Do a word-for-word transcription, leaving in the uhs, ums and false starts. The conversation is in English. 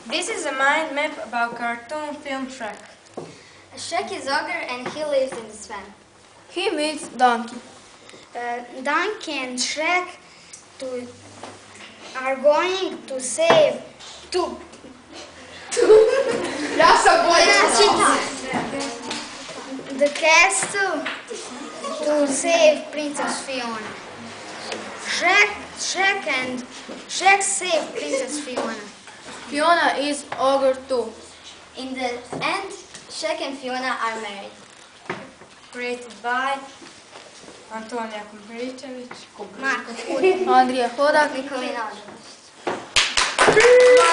This is a mind map about cartoon film Shrek. Shrek is ogre and he lives in the swamp. He meets Donkey. Uh, Donkey and Shrek to, are going to save to, to Ja sam bolje. the castle to save Princess Fiona. Shrek, Shrek and Shrek save Princess Fiona. Fiona is ogre too. In the end, Shrek and Fiona are married. Created by Antonija, Marko, Andrija Hodak. Nikolina.